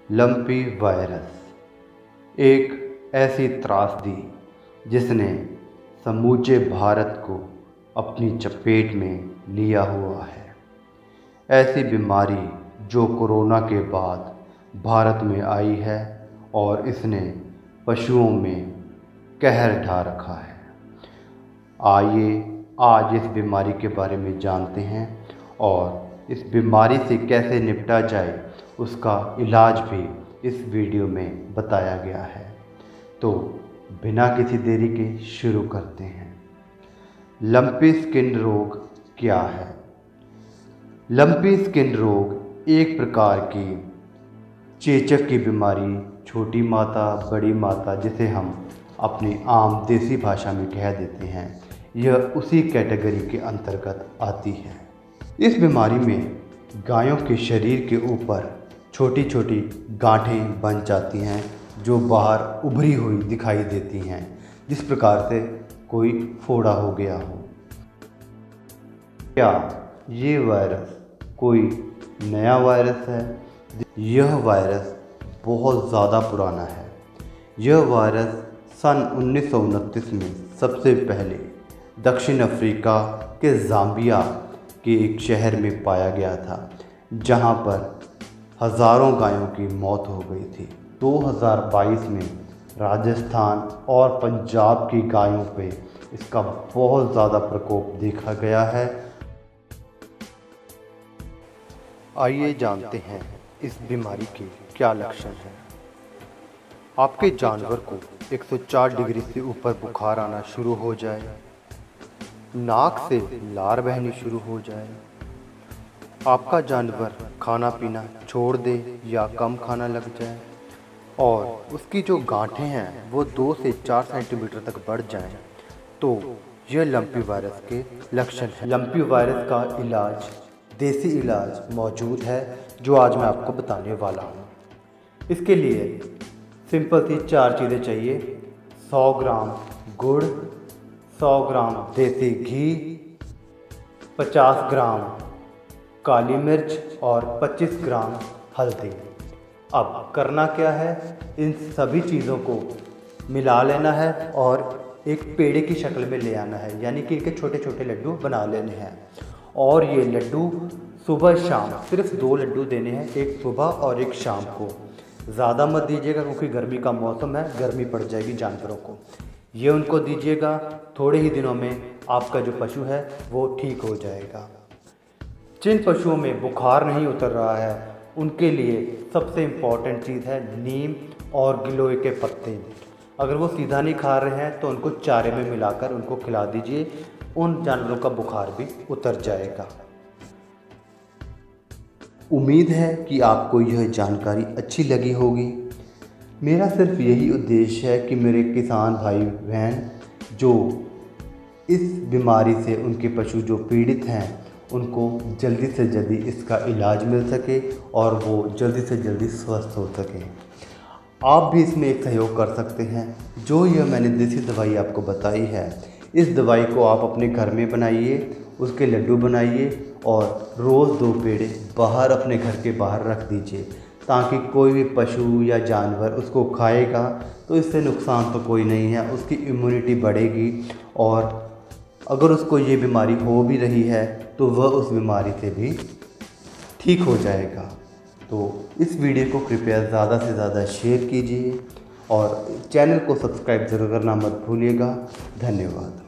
Lumpy virus एक ऐसी त्रासदी जिसने समूचे भारत को अपनी चपेट में लिया हुआ है। ऐसी बीमारी जो कोरोना के बाद भारत में आई है और इसने पशुओं में कहर ढा रखा है। आइए आज इस बीमारी के बारे में जानते हैं और इस बीमारी से कैसे निपटा जाए उसका इलाज भी इस वीडियो में बताया गया है। तो बिना किसी देरी के शुरू करते हैं। लंपी स्किन रोग क्या है? लंपी स्किन रोग एक प्रकार की चेचक की बीमारी, छोटी माता बड़ी माता जिसे हम अपनी आम देसी भाषा में कह देते हैं, यह उसी कैटेगरी के अंतर्गत आती है। इस बीमारी में गायों के शरीर के ऊपर छोटी छोटी गांठें बन जाती हैं जो बाहर उभरी हुई दिखाई देती हैं, जिस प्रकार से कोई फोड़ा हो गया हो। क्या ये वायरस कोई नया वायरस है? यह वायरस बहुत ज़्यादा पुराना है। यह वायरस सन 1929 में सबसे पहले दक्षिण अफ्रीका के ज़ाम्बिया के एक शहर में पाया गया था, जहां पर हज़ारों गायों की मौत हो गई थी। 2022 में राजस्थान और पंजाब की गायों पे इसका बहुत ज़्यादा प्रकोप देखा गया है। आइए जानते हैं इस बीमारी के क्या लक्षण हैं। आपके जानवर को 104 डिग्री से ऊपर बुखार आना शुरू हो जाए, नाक से लार बहनी शुरू हो जाए, आपका जानवर खाना पीना छोड़ दे या कम खाना लग जाए और उसकी जो गांठें हैं वो 2 से 4 सेंटीमीटर तक बढ़ जाएं, तो यह लंपी वायरस के लक्षण हैं। लंपी वायरस का इलाज, देसी इलाज मौजूद है जो आज मैं आपको बताने वाला हूँ। इसके लिए सिंपल सी 4 चीज़ें चाहिए। 100 ग्राम गुड़, 100 ग्राम देसी घी, 50 ग्राम काली मिर्च और 25 ग्राम हल्दी। अब करना क्या है, इन सभी चीज़ों को मिला लेना है और एक पेड़े की शक्ल में ले आना है, यानी कि इनके छोटे छोटे लड्डू बना लेने हैं। और ये लड्डू सुबह शाम सिर्फ 2 लड्डू देने हैं, एक सुबह और एक शाम को। ज़्यादा मत दीजिएगा क्योंकि गर्मी का मौसम है, गर्मी पड़ जाएगी जानवरों को। ये उनको दीजिएगा, थोड़े ही दिनों में आपका जो पशु है वो ठीक हो जाएगा। जिन पशुओं में बुखार नहीं उतर रहा है उनके लिए सबसे इम्पॉर्टेंट चीज़ है नीम और गिलोय के पत्ते। अगर वो सीधा नहीं खा रहे हैं तो उनको चारे में मिलाकर उनको खिला दीजिए, उन जानवरों का बुखार भी उतर जाएगा। उम्मीद है कि आपको यह जानकारी अच्छी लगी होगी। मेरा सिर्फ यही उद्देश्य है कि मेरे किसान भाई बहन जो इस बीमारी से उनके पशु जो पीड़ित हैं उनको जल्दी से जल्दी इसका इलाज मिल सके और वो जल्दी से जल्दी स्वस्थ हो सकें। आप भी इसमें एक सहयोग कर सकते हैं। जो यह मैंने देसी दवाई आपको बताई है, इस दवाई को आप अपने घर में बनाइए, उसके लड्डू बनाइए और रोज़ 2 पेड़े बाहर अपने घर के बाहर रख दीजिए, ताकि कोई भी पशु या जानवर उसको खाएगा तो इससे नुकसान तो कोई नहीं है, उसकी इम्यूनिटी बढ़ेगी और अगर उसको ये बीमारी हो भी रही है तो वह उस बीमारी से भी ठीक हो जाएगा। तो इस वीडियो को कृपया ज़्यादा से ज़्यादा शेयर कीजिए और चैनल को सब्सक्राइब ज़रूर करना मत भूलिएगा। धन्यवाद।